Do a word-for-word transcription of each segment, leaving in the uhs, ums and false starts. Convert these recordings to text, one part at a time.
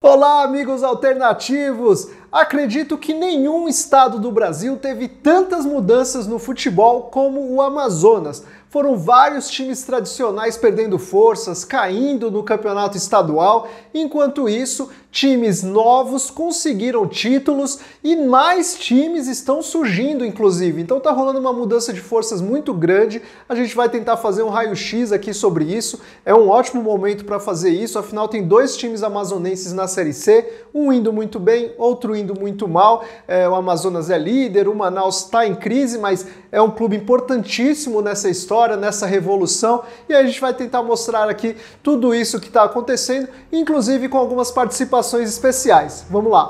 Olá, amigos alternativos! Acredito que nenhum estado do Brasil teve tantas mudanças no futebol como o Amazonas. Foram vários times tradicionais perdendo forças, caindo no campeonato estadual. Enquanto isso, times novos conseguiram títulos e mais times estão surgindo, inclusive. Então tá rolando uma mudança de forças muito grande. A gente vai tentar fazer um raio-x aqui sobre isso. É um ótimo momento para fazer isso, afinal tem dois times amazonenses na Série C, um indo muito bem, outro indo muito mal. É, o Amazonas é líder, o Manaus está em crise, mas é um clube importantíssimo nessa história, nessa revolução, e a gente vai tentar mostrar aqui tudo isso que está acontecendo, inclusive com algumas participações especiais. Vamos lá!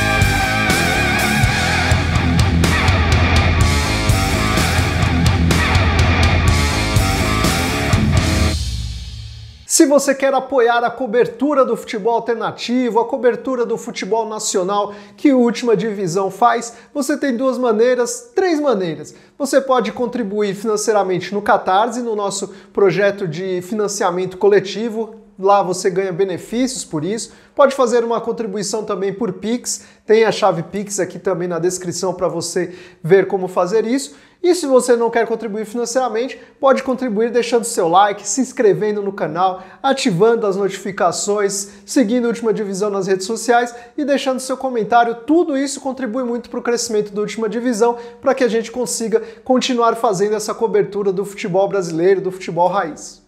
Se você quer apoiar a cobertura do futebol alternativo, a cobertura do futebol nacional que o Última Divisão faz, você tem duas maneiras, três maneiras. Você pode contribuir financeiramente no Catarse, no nosso projeto de financiamento coletivo. Lá você ganha benefícios por isso. Pode fazer uma contribuição também por Pix. Tem a chave Pix aqui também na descrição para você ver como fazer isso. E se você não quer contribuir financeiramente, pode contribuir deixando seu like, se inscrevendo no canal, ativando as notificações, seguindo a Última Divisão nas redes sociais e deixando seu comentário. Tudo isso contribui muito para o crescimento da Última Divisão, para que a gente consiga continuar fazendo essa cobertura do futebol brasileiro, do futebol raiz.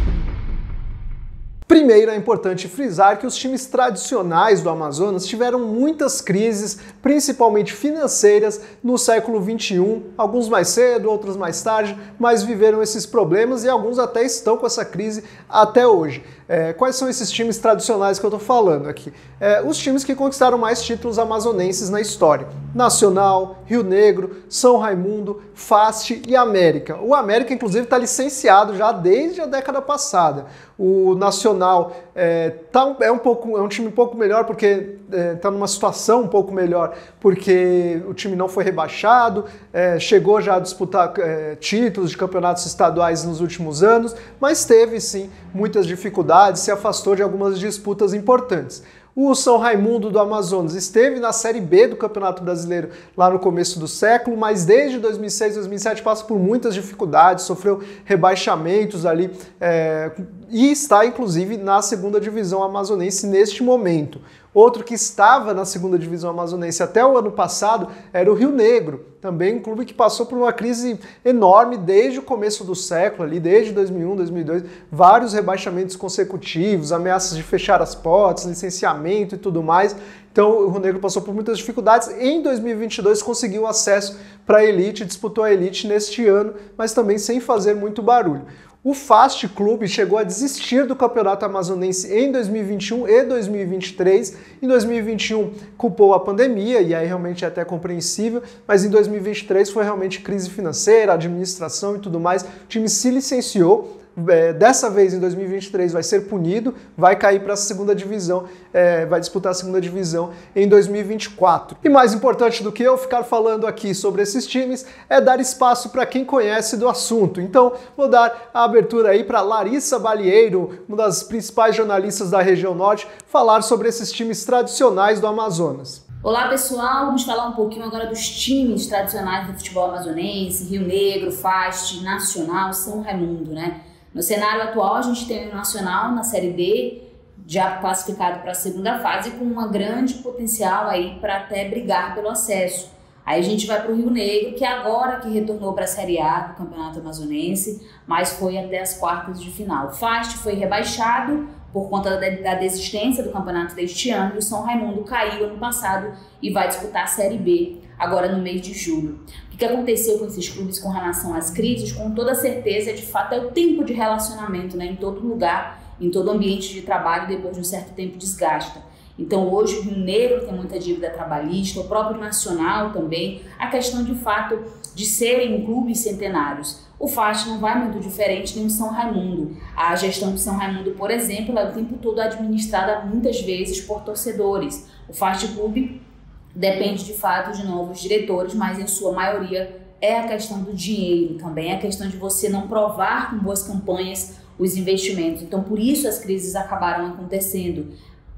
Primeiro, é importante frisar que os times tradicionais do Amazonas tiveram muitas crises, principalmente financeiras, no século vinte e um, alguns mais cedo, outros mais tarde, mas viveram esses problemas e alguns até estão com essa crise até hoje. É, quais são esses times tradicionais que eu estou falando aqui? É, os times que conquistaram mais títulos amazonenses na história. Nacional, Rio Negro, São Raimundo, Fast e América. O América, inclusive, está licenciado já desde a década passada. O Nacional é, tá, é, um, pouco, é um time um pouco melhor porque está é, numa situação um pouco melhor porque o time não foi rebaixado, é, chegou já a disputar é, títulos de campeonatos estaduais nos últimos anos, mas teve sim muitas dificuldades, se afastou de algumas disputas importantes. O São Raimundo do Amazonas esteve na Série B do Campeonato Brasileiro lá no começo do século, mas desde dois mil e seis, dois mil e sete passa por muitas dificuldades, sofreu rebaixamentos ali é, e está inclusive na segunda divisão amazonense neste momento. Outro que estava na segunda divisão amazonense até o ano passado era o Rio Negro, também um clube que passou por uma crise enorme desde o começo do século, ali desde dois mil e um, dois mil e dois, vários rebaixamentos consecutivos, ameaças de fechar as portas, licenciamento e tudo mais. Então o Rio Negro passou por muitas dificuldades. Em dois mil e vinte e dois conseguiu acesso para a elite, disputou a elite neste ano, mas também sem fazer muito barulho. O Fast Clube chegou a desistir do campeonato amazonense em dois mil e vinte e um e dois mil e vinte e três. Em dois mil e vinte e um culpou a pandemia, e aí realmente é até compreensível, mas em dois mil e vinte e três foi realmente crise financeira, administração e tudo mais. O time se licenciou. É, dessa vez, em dois mil e vinte e três, vai ser punido, vai cair para a segunda divisão, é, vai disputar a segunda divisão em dois mil e vinte e quatro. E mais importante do que eu ficar falando aqui sobre esses times é dar espaço para quem conhece do assunto. Então, vou dar a abertura aí para Larissa Balieiro, uma das principais jornalistas da região norte, falar sobre esses times tradicionais do Amazonas. Olá pessoal, vamos falar um pouquinho agora dos times tradicionais do futebol amazonense, Rio Negro, Fast, Nacional, São Raimundo, né? No cenário atual, a gente tem o Nacional na Série D, já classificado para a segunda fase, com uma grande potencial aí para até brigar pelo acesso. Aí a gente vai para o Rio Negro, que agora que retornou para a Série A do Campeonato Amazonense, mas foi até as quartas de final. O Fast foi rebaixado por conta da, da desistência do campeonato deste ano, e o São Raimundo caiu ano passado e vai disputar a Série B agora no mês de julho. O que aconteceu com esses clubes com relação às crises? Com toda certeza, de fato, é o tempo de relacionamento, né? Em todo lugar, em todo ambiente de trabalho, depois de um certo tempo desgasta. Então hoje o Rio Negro tem muita dívida trabalhista, o próprio Nacional também, a questão de fato de serem clubes centenários. O Fast não vai muito diferente nem o São Raimundo. A gestão do São Raimundo, por exemplo, é o tempo todo administrada muitas vezes por torcedores. O Fast Clube depende de fato de novos diretores, mas em sua maioria é a questão do dinheiro também, é a questão de você não provar com boas campanhas os investimentos. Então por isso as crises acabaram acontecendo.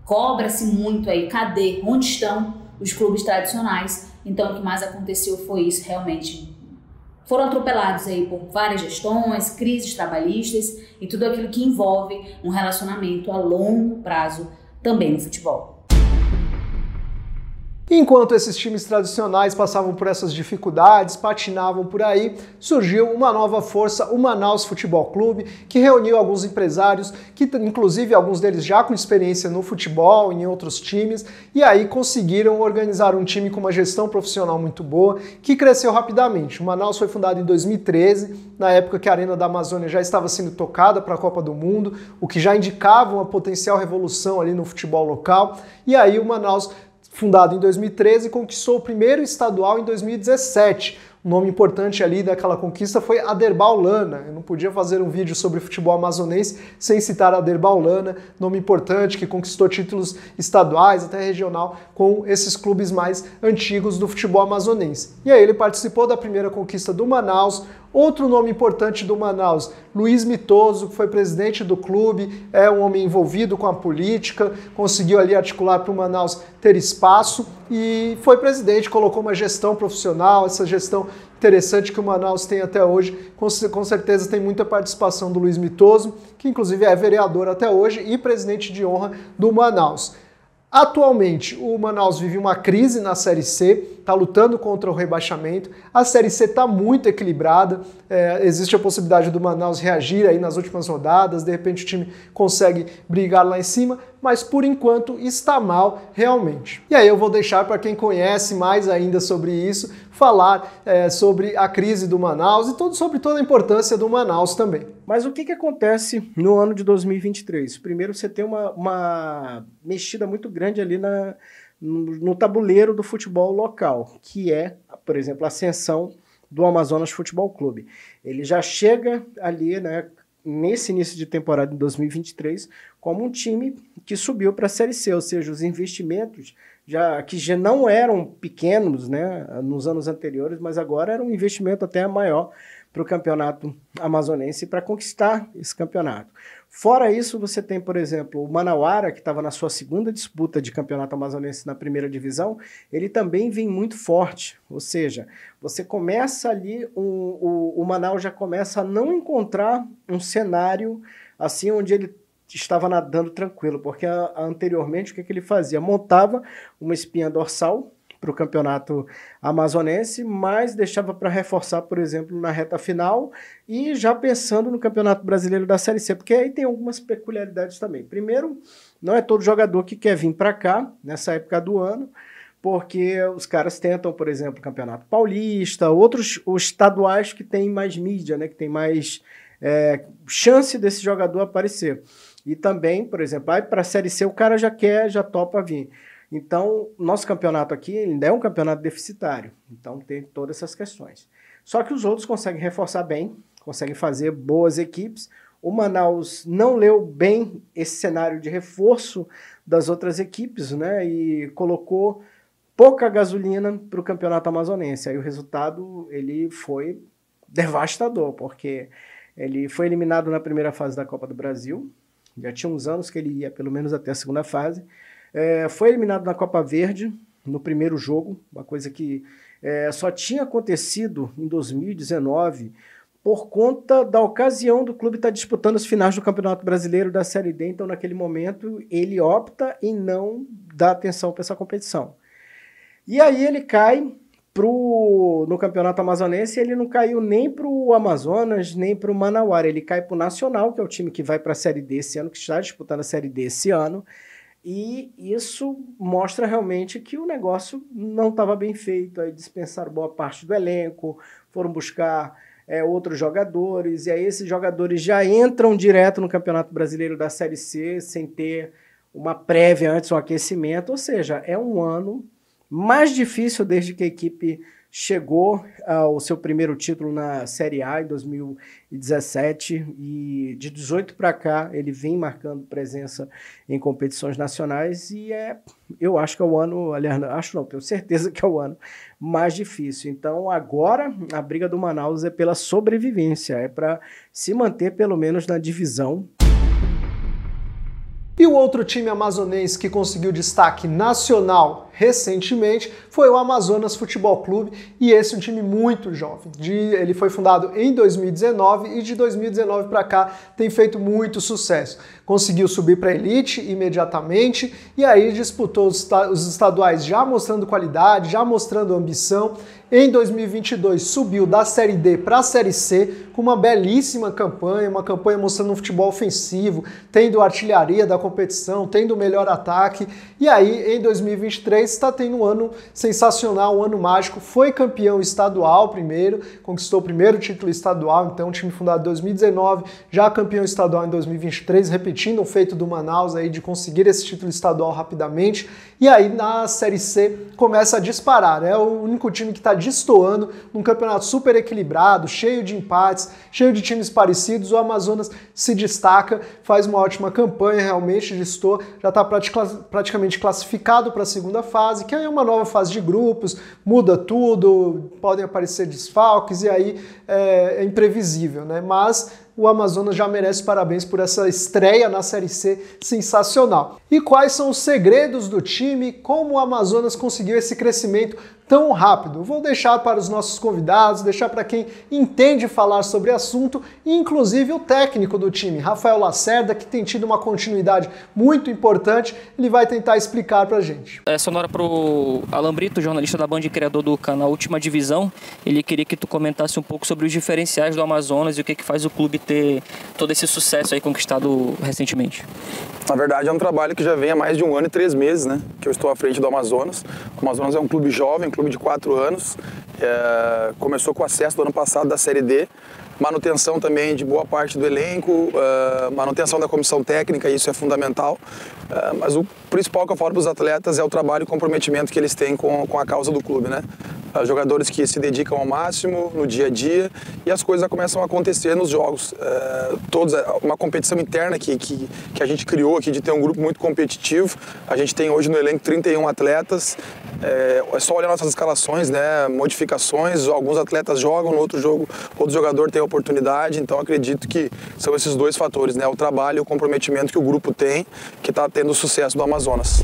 cobra-se muito aí, cadê, onde estão os clubes tradicionais? Então o que mais aconteceu foi isso, realmente. Foram atropelados aí por várias gestões, crises trabalhistas e tudo aquilo que envolve um relacionamento a longo prazo também no futebol. Enquanto esses times tradicionais passavam por essas dificuldades, patinavam por aí, surgiu uma nova força, o Manaus Futebol Clube, que reuniu alguns empresários, que inclusive alguns deles já com experiência no futebol, em outros times, e aí conseguiram organizar um time com uma gestão profissional muito boa, que cresceu rapidamente. O Manaus foi fundado em dois mil e treze, na época que a Arena da Amazônia já estava sendo tocada para a Copa do Mundo, o que já indicava uma potencial revolução ali no futebol local, e aí o Manaus, fundado em dois mil e treze, conquistou o primeiro estadual em dois mil e dezessete. O nome importante ali daquela conquista foi Aderbal Lana. Eu não podia fazer um vídeo sobre futebol amazonense sem citar Aderbal Lana, nome importante que conquistou títulos estaduais, até regional, com esses clubes mais antigos do futebol amazonense. E aí ele participou da primeira conquista do Manaus. Outro nome importante do Manaus, Luiz Mitoso, que foi presidente do clube, é um homem envolvido com a política, conseguiu ali articular para o Manaus ter espaço e foi presidente, colocou uma gestão profissional, essa gestão interessante que o Manaus tem até hoje, com, com certeza tem muita participação do Luiz Mitoso, que inclusive é vereador até hoje e presidente de honra do Manaus. Atualmente, o Manaus vive uma crise na Série C, está lutando contra o rebaixamento. A Série C está muito equilibrada, é, existe a possibilidade do Manaus reagir aí nas últimas rodadas, de repente o time consegue brigar lá em cima, mas por enquanto está mal realmente. E aí eu vou deixar para quem conhece mais ainda sobre isso, falar é, sobre a crise do Manaus e todo, sobre toda a importância do Manaus também. Mas o que, que acontece no ano de dois mil e vinte e três? Primeiro, você tem uma, uma mexida muito grande ali na, no, no tabuleiro do futebol local, que é, por exemplo, a ascensão do Amazonas Futebol Clube. Ele já chega ali, né, nesse início de temporada de dois mil e vinte e três, como um time que subiu para a Série C, ou seja, os investimentos já, que já não eram pequenos, né, nos anos anteriores, mas agora era um investimento até maior para o campeonato amazonense para conquistar esse campeonato. Fora isso, você tem, por exemplo, o Manauara, que estava na sua segunda disputa de campeonato amazonense na primeira divisão, ele também vem muito forte, ou seja, você começa ali, um, o, o Manaus já começa a não encontrar um cenário assim onde ele estava nadando tranquilo, porque a, a, anteriormente o que, que ele fazia? Montava uma espinha dorsal para o campeonato amazonense, mas deixava para reforçar, por exemplo, na reta final e já pensando no Campeonato Brasileiro da Série C, porque aí tem algumas peculiaridades também. Primeiro, não é todo jogador que quer vir para cá, nessa época do ano, porque os caras tentam, por exemplo, Campeonato Paulista, outros os estaduais que têm mais mídia, né, que tem mais é, chance desse jogador aparecer. E também, por exemplo, aí para a Série C o cara já quer, já topa vir. Então, nosso campeonato aqui ainda é um campeonato deficitário. Então, tem todas essas questões. Só que os outros conseguem reforçar bem, conseguem fazer boas equipes. O Manaus não leu bem esse cenário de reforço das outras equipes, né? E colocou pouca gasolina para o campeonato amazonense. Aí o resultado ele foi devastador, porque ele foi eliminado na primeira fase da Copa do Brasil. Já tinha uns anos que ele ia pelo menos até a segunda fase. É, foi eliminado na Copa Verde, no primeiro jogo, uma coisa que é, só tinha acontecido em dois mil e dezenove por conta da ocasião do clube estar disputando as finais do Campeonato Brasileiro da Série D, então naquele momento ele opta em não dar atenção para essa competição. E aí ele cai pro, no Campeonato Amazonense, ele não caiu nem para o Amazonas, nem para o Manauara, ele cai para o Nacional, que é o time que vai para a Série D esse ano, que está disputando a Série D esse ano. E isso mostra realmente que o negócio não estava bem feito, aí dispensaram boa parte do elenco, foram buscar é, outros jogadores, e aí esses jogadores já entram direto no Campeonato Brasileiro da Série C, sem ter uma prévia antes, um aquecimento, ou seja, é um ano mais difícil desde que a equipe chegou ao seu primeiro título na Série A em dois mil e dezessete e de dezoito para cá ele vem marcando presença em competições nacionais e é, eu acho que é o ano, aliás, acho não, tenho certeza que é o ano mais difícil. Então agora a briga do Manaus é pela sobrevivência, é para se manter pelo menos na divisão. E o outro time amazonense que conseguiu destaque nacional recentemente foi o Amazonas Futebol Clube, e esse é um time muito jovem. De, ele foi fundado em dois mil e dezenove e de dois mil e dezenove para cá tem feito muito sucesso. Conseguiu subir para a elite imediatamente e aí disputou os estaduais já mostrando qualidade, já mostrando ambição. Em dois mil e vinte e dois subiu da Série D para a Série C com uma belíssima campanha, uma campanha mostrando um futebol ofensivo, tendo artilharia da competição, tendo o melhor ataque. E aí, em dois mil e vinte e três, está tendo um ano sensacional, um ano mágico. Foi campeão estadual primeiro, conquistou o primeiro título estadual, então um time fundado em dois mil e dezenove, já campeão estadual em dois mil e vinte e três, repetindo o feito do Manaus aí de conseguir esse título estadual rapidamente. E aí, na Série C, começa a disparar. É o único time que está destoando num campeonato super equilibrado, cheio de empates, cheio de times parecidos. O Amazonas se destaca, faz uma ótima campanha, realmente destoa, já está praticamente classificado para a segunda fase, que aí é uma nova fase de grupos, muda tudo, podem aparecer desfalques e aí é, é imprevisível, né? Mas o Amazonas já merece parabéns por essa estreia na Série C sensacional. E quais são os segredos do time? Como o Amazonas conseguiu esse crescimento tão rápido? Vou deixar para os nossos convidados, deixar para quem entende falar sobre o assunto, inclusive o técnico do time, Rafael Lacerda, que tem tido uma continuidade muito importante, ele vai tentar explicar para a gente. É sonora para o Alan Brito, jornalista da Band e criador do canal Última Divisão. Ele queria que tu comentasse um pouco sobre os diferenciais do Amazonas e o que, que faz o clube ter todo esse sucesso aí conquistado recentemente. Na verdade, é um trabalho que já vem há mais de um ano e três meses, né? Que eu estou à frente do Amazonas. O Amazonas é um clube jovem, um clube de quatro anos. É, começou com o acesso do ano passado da Série D. Manutenção também de boa parte do elenco, uh, manutenção da comissão técnica, isso é fundamental. Uh, mas o principal que eu falo para os atletas é o trabalho e comprometimento que eles têm com, com a causa do clube, né? Uh, jogadores que se dedicam ao máximo no dia a dia e as coisas começam a acontecer nos jogos. Uh, todos, uma competição interna que, que, que a gente criou aqui de ter um grupo muito competitivo. A gente tem hoje no elenco trinta e um atletas. É, é só olhar nossas escalações, né? Modificações, alguns atletas jogam, no outro jogo outro jogador tem oportunidade, então acredito que são esses dois fatores, né? O trabalho e o comprometimento que o grupo tem, que está tendo o sucesso do Amazonas.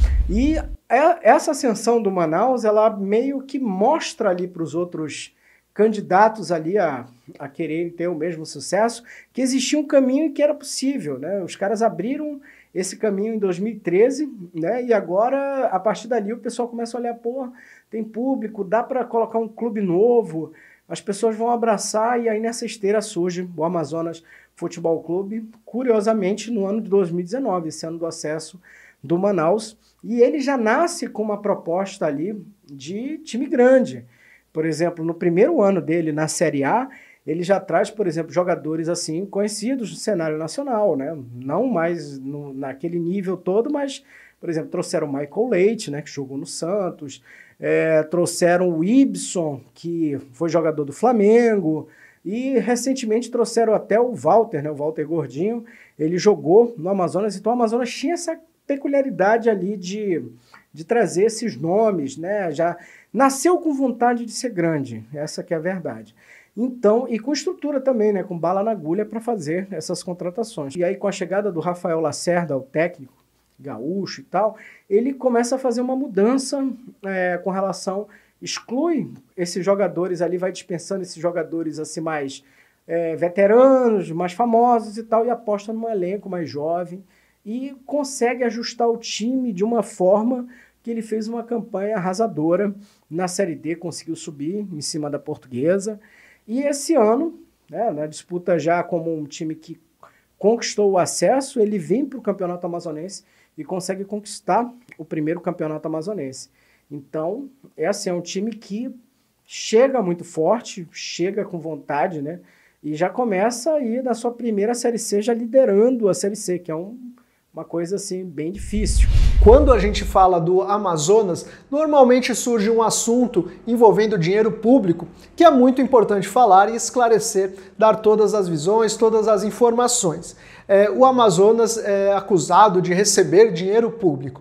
E essa ascensão do Manaus, ela meio que mostra ali para os outros candidatos ali a, a quererem ter o mesmo sucesso, que existia um caminho e que era possível, né? Os caras abriram esse caminho em dois mil e treze, né? E agora, a partir dali, o pessoal começa a olhar, pô, tem público, dá para colocar um clube novo, as pessoas vão abraçar, e aí nessa esteira surge o Amazonas Futebol Clube, curiosamente no ano de dois mil e dezenove, esse ano do acesso do Manaus, e ele já nasce com uma proposta ali de time grande. Por exemplo, no primeiro ano dele na Série A, ele já traz, por exemplo, jogadores assim conhecidos no cenário nacional, né? Não mais no, naquele nível todo, mas, por exemplo, trouxeram o Michael Leite, né, que jogou no Santos, é, trouxeram o Ibson, que foi jogador do Flamengo, e recentemente trouxeram até o Walter, né, o Walter Gordinho, ele jogou no Amazonas, então o Amazonas tinha essa peculiaridade ali de, de trazer esses nomes, né? Já nasceu com vontade de ser grande, essa que é a verdade. Então, e com estrutura também, né, com bala na agulha para fazer essas contratações. E aí, com a chegada do Rafael Lacerda, o técnico gaúcho e tal, ele começa a fazer uma mudança é, com relação, exclui esses jogadores ali, vai dispensando esses jogadores assim mais é, veteranos, mais famosos e tal, e aposta num elenco mais jovem e consegue ajustar o time de uma forma que ele fez uma campanha arrasadora na Série D, conseguiu subir em cima da Portuguesa. E esse ano, né, na disputa já como um time que conquistou o acesso, ele vem para o Campeonato Amazonense e consegue conquistar o primeiro Campeonato Amazonense. Então, é assim, é um time que chega muito forte, chega com vontade, né? E já começa aí na sua primeira Série C, já liderando a Série C, que é um, uma coisa assim bem difícil. Quando a gente fala do Amazonas, normalmente surge um assunto envolvendo dinheiro público, que é muito importante falar e esclarecer, dar todas as visões, todas as informações. É, o Amazonas é acusado de receber dinheiro público.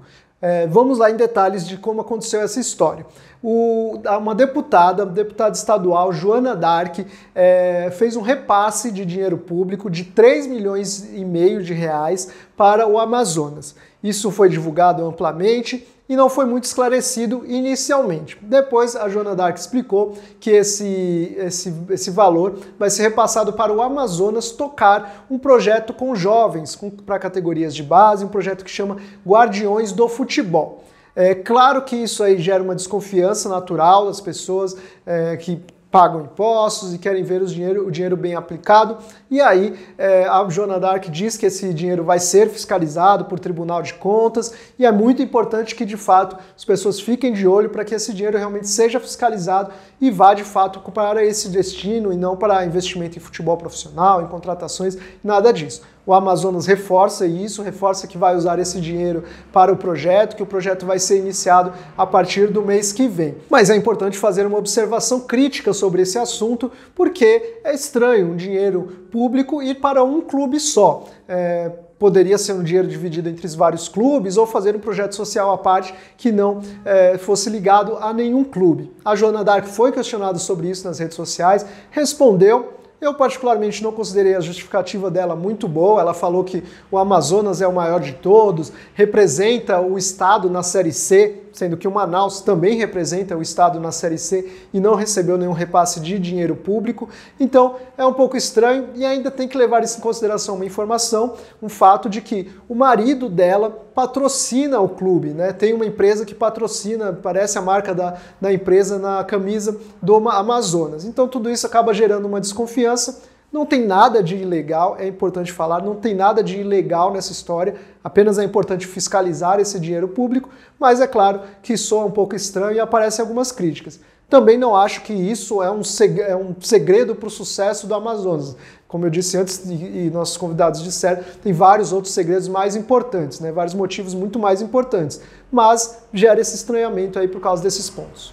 É, vamos lá em detalhes de como aconteceu essa história. O, uma deputada, deputada estadual, Joana Dark, é, fez um repasse de dinheiro público de três milhões e meio de reais para o Amazonas. Isso foi divulgado amplamente e não foi muito esclarecido inicialmente. Depois, a Joana Dark explicou que esse, esse, esse valor vai ser repassado para o Amazonas tocar um projeto com jovens, para categorias de base, um projeto que chama Guardiões do Futebol. É claro que isso aí gera uma desconfiança natural das pessoas é, que pagam impostos e querem ver o dinheiro, o dinheiro bem aplicado. E aí é, a Joana Dark diz que esse dinheiro vai ser fiscalizado por Tribunal de Contas e é muito importante que, de fato, as pessoas fiquem de olho para que esse dinheiro realmente seja fiscalizado e vá, de fato, para esse destino e não para investimento em futebol profissional, em contratações, nada disso. O Amazonas reforça isso, reforça que vai usar esse dinheiro para o projeto, que o projeto vai ser iniciado a partir do mês que vem. Mas é importante fazer uma observação crítica sobre esse assunto, porque é estranho um dinheiro público ir para um clube só. É, poderia ser um dinheiro dividido entre vários clubes ou fazer um projeto social à parte que não é, fosse ligado a nenhum clube. A Joana Dark foi questionada sobre isso nas redes sociais, respondeu. Eu particularmente não considerei a justificativa dela muito boa. Ela falou que o Amazonas é o maior de todos, representa o estado na Série C, sendo que o Manaus também representa o estado na Série C e não recebeu nenhum repasse de dinheiro público. Então é um pouco estranho e ainda tem que levar isso em consideração uma informação, um fato de que o marido dela patrocina o clube, né? Tem uma empresa que patrocina, parece a marca da, da empresa na camisa do Amazonas. Então tudo isso acaba gerando uma desconfiança. Não tem nada de ilegal, é importante falar, não tem nada de ilegal nessa história, apenas é importante fiscalizar esse dinheiro público, mas é claro que soa um pouco estranho e aparecem algumas críticas. Também não acho que isso é um segredo para o sucesso do Amazonas. Como eu disse antes e nossos convidados disseram, tem vários outros segredos mais importantes, né? Vários motivos muito mais importantes, mas gera esse estranhamento aí por causa desses pontos.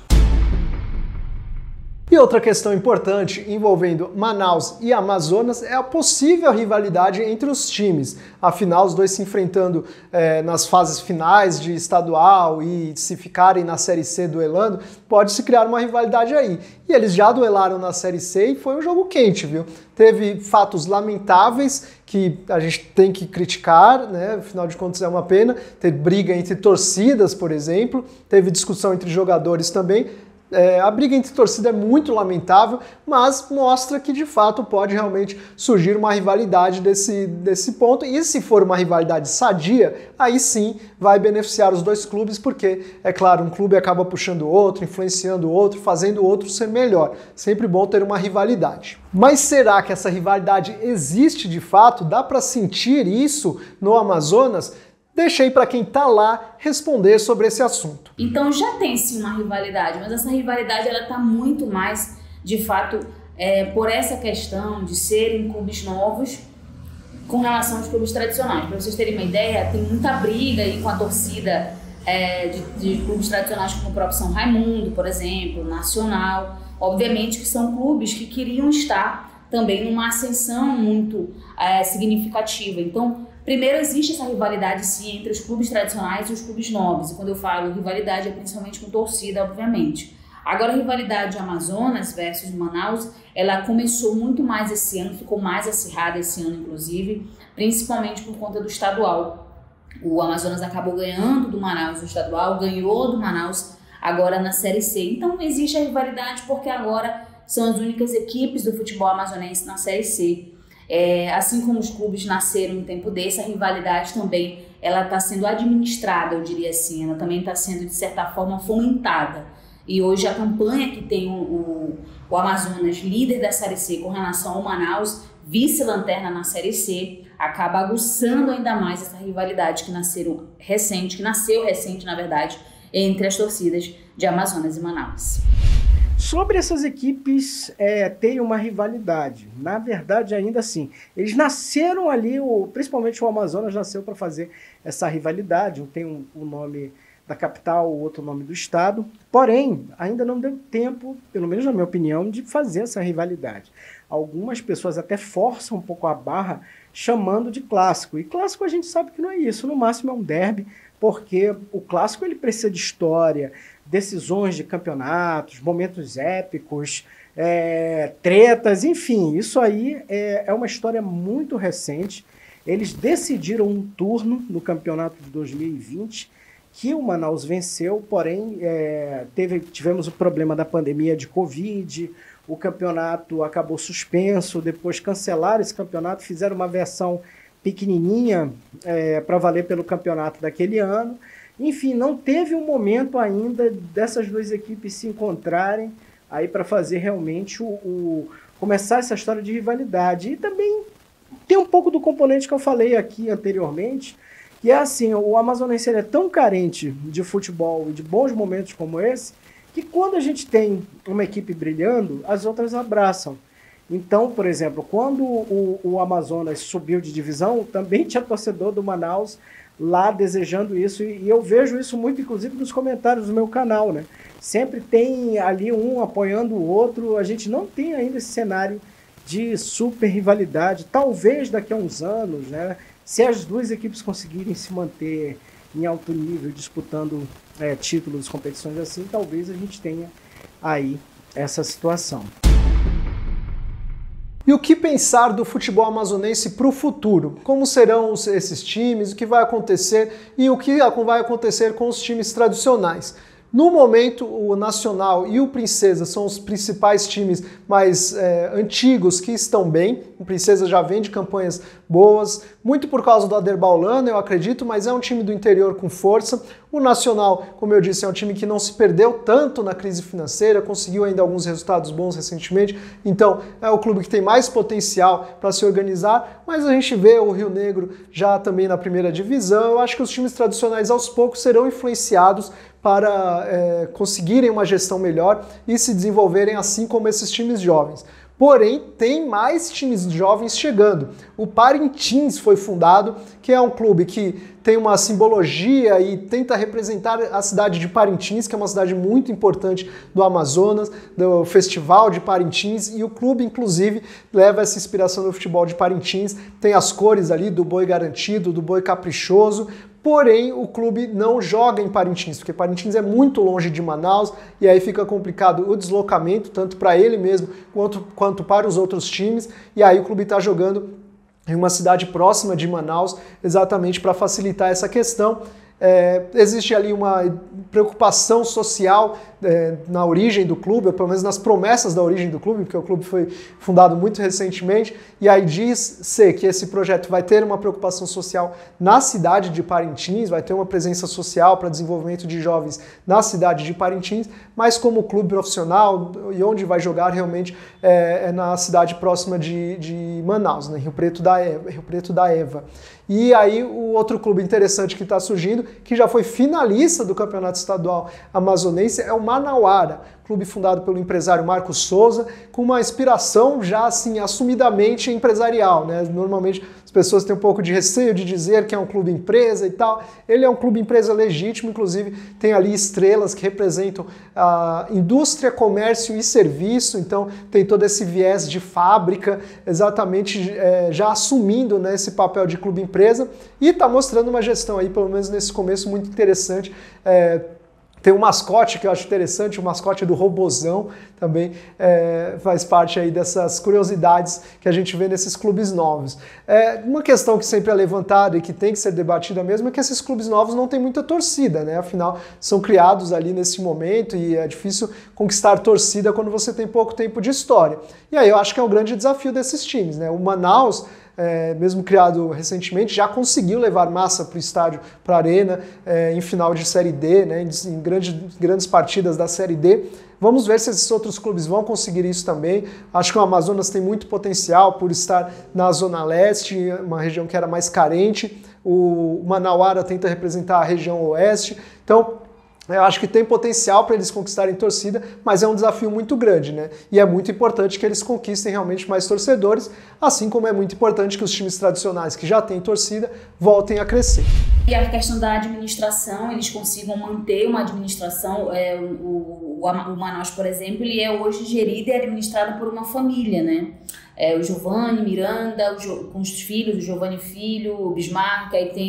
E outra questão importante envolvendo Manaus e Amazonas é a possível rivalidade entre os times. Afinal, os dois se enfrentando é, nas fases finais de estadual e se ficarem na Série C duelando, pode-se criar uma rivalidade aí. E eles já duelaram na Série C e foi um jogo quente, viu? Teve fatos lamentáveis que a gente tem que criticar, né? Afinal de contas é uma pena. Teve briga entre torcidas, por exemplo, teve discussão entre jogadores também. É, a briga entre torcida é muito lamentável, mas mostra que de fato pode realmente surgir uma rivalidade desse, desse ponto. E se for uma rivalidade sadia, aí sim vai beneficiar os dois clubes, porque, é claro, um clube acaba puxando o outro, influenciando o outro, fazendo o outro ser melhor. Sempre bom ter uma rivalidade. Mas será que essa rivalidade existe de fato? Dá para sentir isso no Amazonas? Deixei para quem está lá responder sobre esse assunto. Então já tem sim uma rivalidade, mas essa rivalidade ela está muito mais, de fato, é, por essa questão de serem clubes novos com relação aos clubes tradicionais. Para vocês terem uma ideia, tem muita briga aí com a torcida é, de, de clubes tradicionais como o próprio São Raimundo, por exemplo, Nacional. Obviamente que são clubes que queriam estar também numa ascensão muito é, significativa. Então, primeiro, existe essa rivalidade, sim, entre os clubes tradicionais e os clubes novos. E quando eu falo rivalidade, é principalmente com torcida, obviamente. Agora, a rivalidade de Amazonas versus Manaus, ela começou muito mais esse ano, ficou mais acirrada esse ano, inclusive, principalmente por conta do estadual. O Amazonas acabou ganhando do Manaus no estadual, ganhou do Manaus agora na Série C. Então, existe a rivalidade porque agora são as únicas equipes do futebol amazonense na Série C. É, assim como os clubes nasceram em tempo desse, a rivalidade também ela está sendo administrada, eu diria assim, ela também está sendo, de certa forma, fomentada. E hoje a campanha que tem o, o, o Amazonas, líder da Série C, com relação ao Manaus, vice-lanterna na Série C, acaba aguçando ainda mais essa rivalidade que, nasceram recente, que nasceu recente, na verdade, entre as torcidas de Amazonas e Manaus. Sobre essas equipes é, terem uma rivalidade, na verdade, ainda assim, eles nasceram ali, o, principalmente o Amazonas nasceu para fazer essa rivalidade, um tem um, um nome da capital, o outro nome do estado, porém, ainda não deu tempo, pelo menos na minha opinião, de fazer essa rivalidade. Algumas pessoas até forçam um pouco a barra, chamando de clássico, e clássico a gente sabe que não é isso, no máximo é um derby, porque o clássico ele precisa de história, decisões de campeonatos, momentos épicos, é, tretas, enfim, isso aí é, é uma história muito recente. Eles decidiram um turno no campeonato de dois mil e vinte, que o Manaus venceu, porém é, teve, tivemos o problema da pandemia de Covid, o campeonato acabou suspenso, depois cancelaram esse campeonato, fizeram uma versão pequenininha é, para valer pelo campeonato daquele ano. Enfim, não teve um momento ainda dessas duas equipes se encontrarem aí para fazer realmente o, o começar essa história de rivalidade. E também tem um pouco do componente que eu falei aqui anteriormente, que é assim, o amazonense é tão carente de futebol e de bons momentos como esse, que quando a gente tem uma equipe brilhando, as outras abraçam. Então, por exemplo, quando o, o Amazonas subiu de divisão, também tinha torcedor do Manaus lá desejando isso, e, e eu vejo isso muito, inclusive, nos comentários do meu canal, né? Sempre tem ali um apoiando o outro, a gente não tem ainda esse cenário de super rivalidade, talvez daqui a uns anos, né? Se as duas equipes conseguirem se manter em alto nível, disputando é, títulos, competições assim, talvez a gente tenha aí essa situação. E o que pensar do futebol amazonense para o futuro? Como serão esses times, o que vai acontecer e o que vai acontecer com os times tradicionais? No momento, o Nacional e o Princesa são os principais times mais é, antigos que estão bem. O Princesa já vem de campanhas boas, muito por causa do Aderbaulano, eu acredito, mas é um time do interior com força. O Nacional, como eu disse, é um time que não se perdeu tanto na crise financeira, conseguiu ainda alguns resultados bons recentemente, então é o clube que tem mais potencial para se organizar, mas a gente vê o Rio Negro já também na primeira divisão. Eu acho que os times tradicionais aos poucos serão influenciados para é, conseguirem uma gestão melhor e se desenvolverem assim como esses times jovens. Porém, tem mais times jovens chegando. O Parintins foi fundado, que é um clube que tem uma simbologia e tenta representar a cidade de Parintins, que é uma cidade muito importante do Amazonas, do Festival de Parintins, e o clube, inclusive, leva essa inspiração do futebol de Parintins. Tem as cores ali do boi garantido, do boi caprichoso. Porém, o clube não joga em Parintins, porque Parintins é muito longe de Manaus e aí fica complicado o deslocamento, tanto para ele mesmo quanto, quanto para os outros times. E aí o clube está jogando em uma cidade próxima de Manaus, exatamente para facilitar essa questão. É, existe ali uma preocupação social é, na origem do clube, ou pelo menos nas promessas da origem do clube, porque o clube foi fundado muito recentemente, e aí diz-se que esse projeto vai ter uma preocupação social na cidade de Parintins, vai ter uma presença social para desenvolvimento de jovens na cidade de Parintins, mas como clube profissional, e onde vai jogar realmente é, é na cidade próxima de, de Manaus, né, Rio Preto da Eva, Rio Preto da Eva. E aí o outro clube interessante que está surgindo, que já foi finalista do Campeonato Estadual Amazonense, é o Manauara, clube fundado pelo empresário Marcos Souza, com uma inspiração já assim assumidamente empresarial, né? Normalmente as pessoas têm um pouco de receio de dizer que é um clube empresa e tal. Ele é um clube empresa legítimo, inclusive tem ali estrelas que representam a indústria, comércio e serviço, então tem todo esse viés de fábrica, exatamente é, já assumindo, né, esse papel de clube empresa, e está mostrando uma gestão aí, pelo menos nesse começo, muito interessante. É, Tem um mascote que eu acho interessante, o mascote do Robozão também é, faz parte aí dessas curiosidades que a gente vê nesses clubes novos. É, uma questão que sempre é levantada e que tem que ser debatida mesmo é que esses clubes novos não têm muita torcida, né? Afinal, são criados ali nesse momento e é difícil conquistar torcida quando você tem pouco tempo de história. E aí eu acho que é um grande desafio desses times, né? O Manaus, É, mesmo criado recentemente, já conseguiu levar massa para o estádio, para a arena, é, em final de Série D, né, em, em grandes, grandes partidas da Série D. Vamos ver se esses outros clubes vão conseguir isso também. Acho que o Amazonas tem muito potencial por estar na Zona Leste, uma região que era mais carente. O Manauara tenta representar a região Oeste. Então, eu acho que tem potencial para eles conquistarem torcida, mas é um desafio muito grande, né? E é muito importante que eles conquistem realmente mais torcedores, assim como é muito importante que os times tradicionais que já têm torcida voltem a crescer. E a questão da administração, eles consigam manter uma administração, é, o, o, o Manaus, por exemplo, ele é hoje gerido e administrado por uma família, né? É, o Giovanni Miranda, o jo, com os filhos, o Giovanni Filho, o Bismarck, aí tem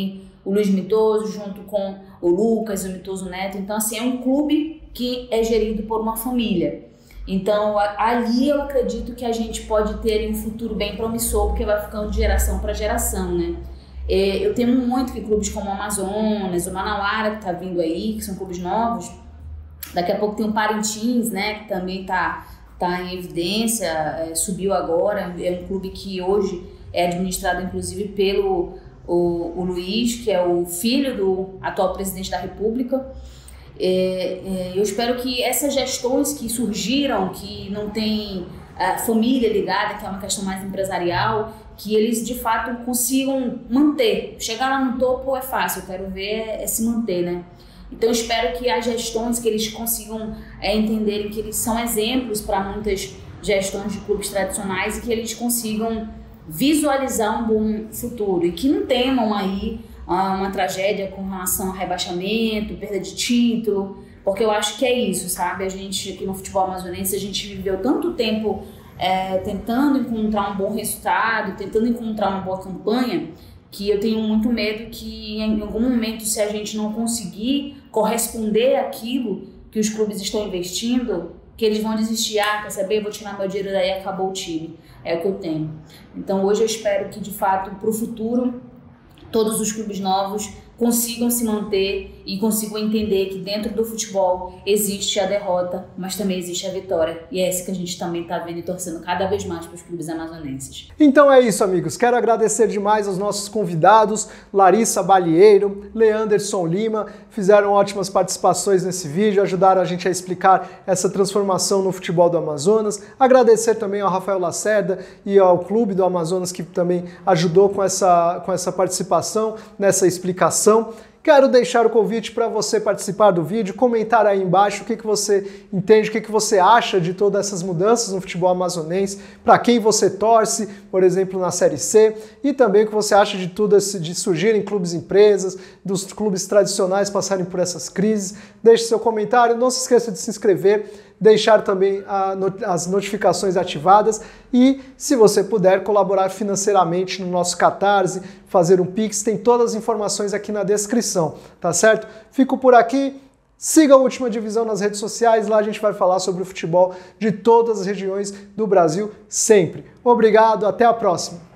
o Luiz Mitoso, junto com o Lucas, o Mitoso Neto. Então, assim, é um clube que é gerido por uma família. Então, ali eu acredito que a gente pode ter um futuro bem promissor, porque vai ficando de geração para geração, né? Eu temo muito que clubes como o Amazonas, o Manauara, que está vindo aí, que são clubes novos, daqui a pouco tem o Parintins, né, que também está tá em evidência, é, subiu agora, é um clube que hoje é administrado, inclusive, pelo o, o Luiz, que é o filho do atual presidente da República. É, é, eu espero que essas gestões que surgiram, que não tem a família ligada, que é uma questão mais empresarial, que eles de fato consigam manter. Chegar lá no topo é fácil, eu quero ver é, é se manter, né? Então eu espero que as gestões, que eles consigam é, entenderem que eles são exemplos para muitas gestões de clubes tradicionais e que eles consigam visualizar um bom futuro e que não temam aí uma tragédia com relação ao rebaixamento, perda de título, porque eu acho que é isso, sabe? A gente aqui no futebol amazonense, a gente viveu tanto tempo é, tentando encontrar um bom resultado, tentando encontrar uma boa campanha, que eu tenho muito medo que em algum momento, se a gente não conseguir corresponder àquilo que os clubes estão investindo, que eles vão desistir, ah, quer saber, vou tirar meu dinheiro daí e acabou o time. É o que eu tenho. Então hoje eu espero que, de fato, para o futuro, todos os clubes novos consigam se manter e consigam entender que dentro do futebol existe a derrota, mas também existe a vitória. E é isso que a gente também está vendo e torcendo cada vez mais para os clubes amazonenses. Então é isso, amigos. Quero agradecer demais aos nossos convidados, Larissa Balieiro, Leanderson Lima, fizeram ótimas participações nesse vídeo, ajudaram a gente a explicar essa transformação no futebol do Amazonas. Agradecer também ao Rafael Lacerda e ao Clube do Amazonas, que também ajudou com essa, com essa participação, nessa explicação. Quero deixar o convite para você participar do vídeo, comentar aí embaixo o que, que você entende, o que, que você acha de todas essas mudanças no futebol amazonense, para quem você torce, por exemplo, na Série C, e também o que você acha de tudo esse, de surgirem clubes empresas, dos clubes tradicionais passarem por essas crises. Deixe seu comentário, não se esqueça de se inscrever, deixar também a, as notificações ativadas e, se você puder, colaborar financeiramente no nosso Catarse, fazer um Pix, tem todas as informações aqui na descrição, tá certo? Fico por aqui, siga a Última Divisão nas redes sociais, lá a gente vai falar sobre o futebol de todas as regiões do Brasil sempre. Obrigado, até a próxima!